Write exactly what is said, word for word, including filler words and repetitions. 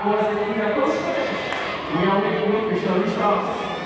was it Kiyakos? We only do it for show you stars.